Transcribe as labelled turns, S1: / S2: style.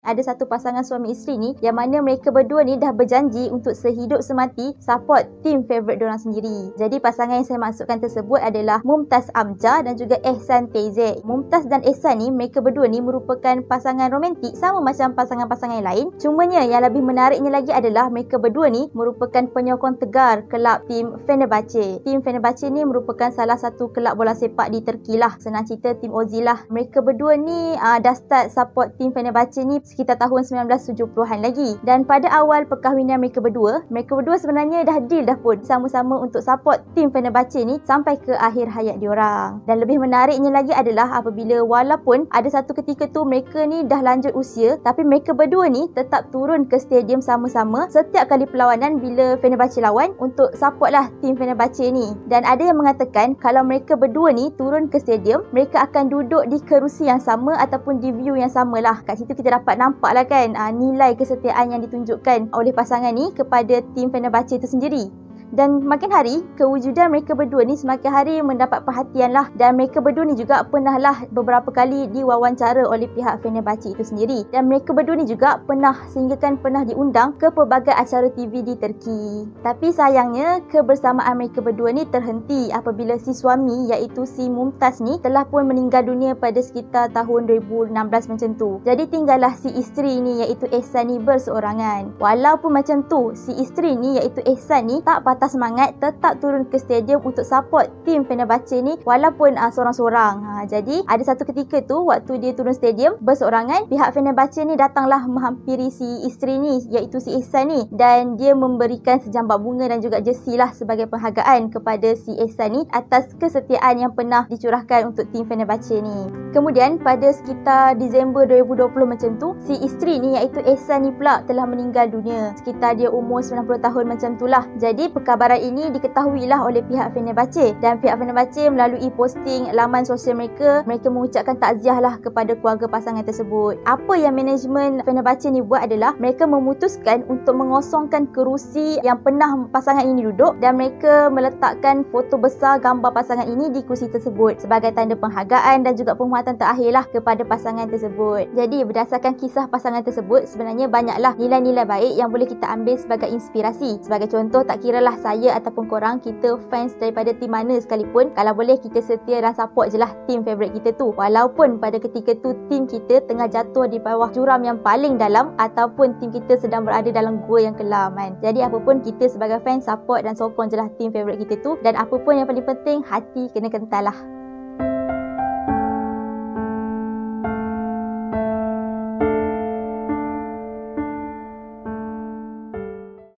S1: ada satu pasangan suami isteri ni yang mana mereka berdua ni dah berjanji untuk sehidup semati support team favourite diorang sendiri. Jadi pasangan yang saya maksudkan tersebut adalah Mumtaz Amja dan juga Ehsan Tezek. Mumtaz dan Ehsan ni, mereka berdua ni merupakan pasangan romantik sama macam pasangan-pasangan yang lain. Cumanya yang lebih menariknya lagi adalah mereka berdua ni merupakan penyokong tegar kelab tim Fenerbahce. Tim Fenerbahce ni merupakan salah satu kelab bola sepak di Turki lah. Senang cerita tim Ozil lah. Mereka berdua ni dah start support tim Fenerbahce ni sekitar tahun 1970-an lagi. Dan pada awal perkahwinan mereka berdua sebenarnya dah deal dah pun sama-sama untuk support tim Fenerbahce ni sampai ke akhir hayat diorang. Dan lebih menariknya lagi adalah apabila walaupun ada satu ketika tu mereka ni dah lanjut usia, tapi mereka berdua ni tetap turun ke stadium sama-sama setiap kali perlawanan bila Fenerbahce lawan untuk support lah tim Fenerbahce ni. Dan ada yang mengatakan kalau mereka berdua ni turun ke stadium, mereka akan duduk di kerusi yang sama ataupun di view yang sama lah. Kat situ kita dapat nampak lah kan nilai kesetiaan yang ditunjukkan oleh pasangan ni kepada tim Fenerbahce itu sendiri. Dan makin hari, kewujudan mereka berdua ni semakin hari mendapat perhatian lah. Dan mereka berdua ni juga pernah lah beberapa kali diwawancara oleh pihak Fenerbahce itu sendiri. Dan mereka berdua ni juga pernah diundang ke pelbagai acara TV di Turki. Tapi sayangnya, kebersamaan mereka berdua ni terhenti apabila si suami iaitu si Mumtaz ni telah pun meninggal dunia pada sekitar tahun 2016 macam tu. Jadi tinggallah si isteri ni iaitu Ehsan ni berseorangan. Walaupun macam tu, si isteri ni iaitu Ehsan ni tak patah semangat, tetap turun ke stadium untuk support tim Fenerbahce ni walaupun seorang-seorang. Jadi ada satu ketika tu waktu dia turun stadium berseorangan, pihak Fenerbahce ni datanglah menghampiri si isteri ni iaitu si Ehsan ni, dan dia memberikan sejambak bunga dan juga jersey lah sebagai penghargaan kepada si Ehsan ni atas kesetiaan yang pernah dicurahkan untuk tim Fenerbahce ni. Kemudian pada sekitar Disember 2020 macam tu, si isteri ni iaitu Ehsan ni pula telah meninggal dunia. Sekitar dia umur 90 tahun macam tu lah. Jadi perkabaran ini diketahuilah oleh pihak Fenerbahce, dan pihak Fenerbahce melalui posting laman sosial mereka mengucapkan takziah lah kepada keluarga pasangan tersebut. Apa yang manajemen Fenerbahce ni buat adalah mereka memutuskan untuk mengosongkan kerusi yang pernah pasangan ini duduk, dan mereka meletakkan foto besar gambar pasangan ini di kerusi tersebut sebagai tanda penghargaan dan juga penghormatan terakhir lah kepada pasangan tersebut. Jadi berdasarkan kisah pasangan tersebut, sebenarnya banyaklah nilai-nilai baik yang boleh kita ambil sebagai inspirasi. Sebagai contoh, tak kiralah saya ataupun korang, kita fans daripada tim mana sekalipun, kalau boleh kita setia dan support je lah tim favourite kita tu, walaupun pada ketika tu tim kita tengah jatuh di bawah juram yang paling dalam ataupun tim kita sedang berada dalam gua yang kelam kan. Jadi apapun, kita sebagai fans support dan sokong je lah tim favourite kita tu, dan apapun yang paling penting, hati kena kental lah.